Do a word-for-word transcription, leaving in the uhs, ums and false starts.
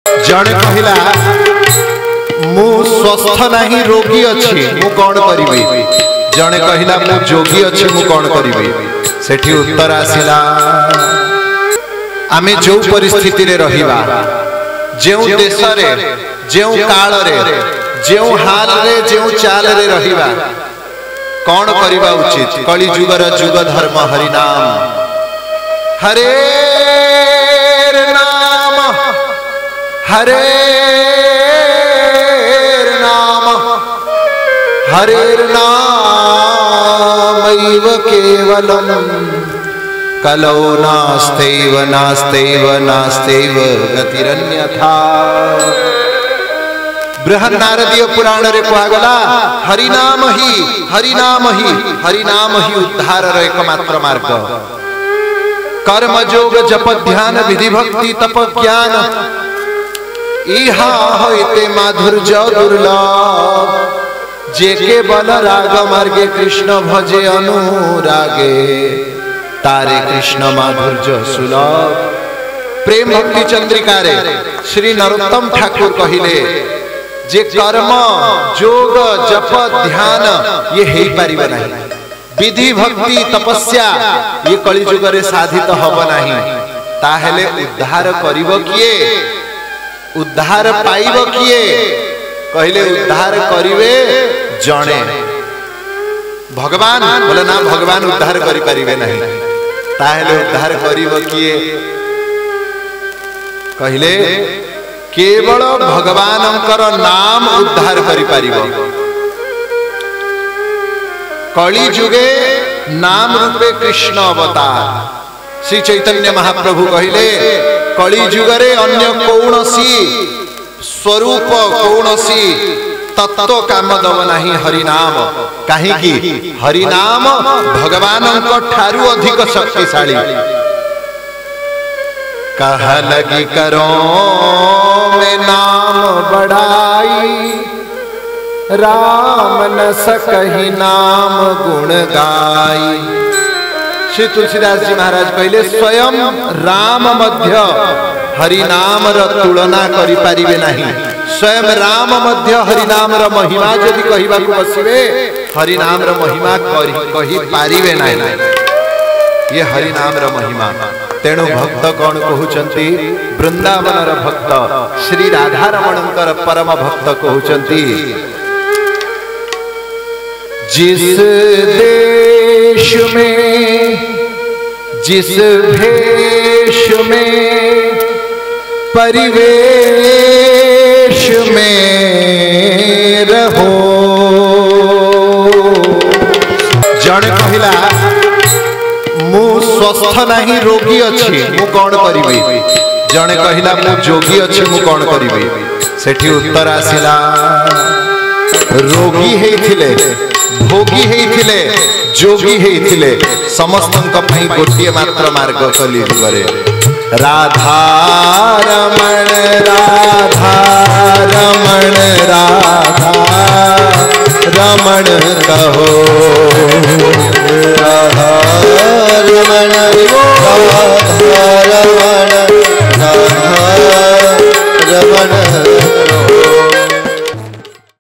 जड़े कहला मु स्वस्थ नहीं रोगी अच्छी मु कौन करी। जड़े कहला मु जोगी अच्छी मु कौन करी। सेठी उत्तर आसिला आमे जो परिस्थिति रे रहिबा जेउ देश रे जेउ काल रे जेउ हाल रे जेउ चाल रे रहिबा कौन करिबा उचित। कली जुगर जुग धर्म हरि नाम हरे नाम हरे नाम हरे नामैव केवलम कलौ नास्तेव नास्तेव नास्तेव गतिरन्यथा। बृहद नारदीय पुराण रे कहगला हरिनाम ही हरिनाम ही हरिनाम ही उद्धार रो एकमात्र मार्ग। कर्म योग जप ध्यान विधि भक्ति तप ज्ञान इहा होइते माधुर्य दुर्लभ। जे केवल राग मार्गे कृष्ण भजे अनुरागे तारे कृष्ण माधुर्य सुलभ। प्रेम भक्ति चंद्रिका रे श्री नरोत्तम ठाकुर कहिले जे कर्म योग जप ध्यान ये हे पारिबा नहीं। विधि भक्ति तपस्या ये कली जुग रे साधित हब नहीं। ताहेले उद्धार करिवो किए उद्धार पाइबो किए कहले उद्धार करिवे जणे भगवान बोले ना भगवान उद्धार करि परिबे नहीं। ताहेले उद्धार करिवो किए कहले केवल भगवानंकर नाम उद्धार करि परिबो। कली जुगे नाम रूपे कृष्ण अवतार श्री चैतन्य महाप्रभु कहिले कली जुगरे अन्य कौनसी स्वरूप कौनसी तत्व काम दब नहीं हरिनाम। कहीं हरिनाम भगवान ठारू अधिक शक्तिशाली। कह लगी करो में नाम बढ़ाई राम न सकहि नाम गुण गाई। श्री तुलसीदास जी महाराज कहले स्वयं राम मध्य हरिनाम र तुलना करि पारिबे नहीं। स्वयं राम मध्य हरिनाम र महिमा जदि कहिबा को बसिबे हरिनाम र महिमा कहि कहि पारिबे नहीं। ये हरिनाम र महिमा तेणु भक्त कौन कहउचंती वृंदावन र भक्त श्री राधा रमणकर परम भक्त कहउचंती जिस देश में जिस भेष में परिवेश में रहो। जन कहला मु स्वस्थ नहीं रोगी अच्छी मु कौन करी। जने कहला मु जोगी अच्छी मु कौन करी। सेठी उत्तर आसिला रोगी हेथिले भोगी हेथिले जोगी हेथिले समस्तंक पई गोटिए मात्र मार्ग कली करे। राधा रमण राधा रमण राधा रमण कहो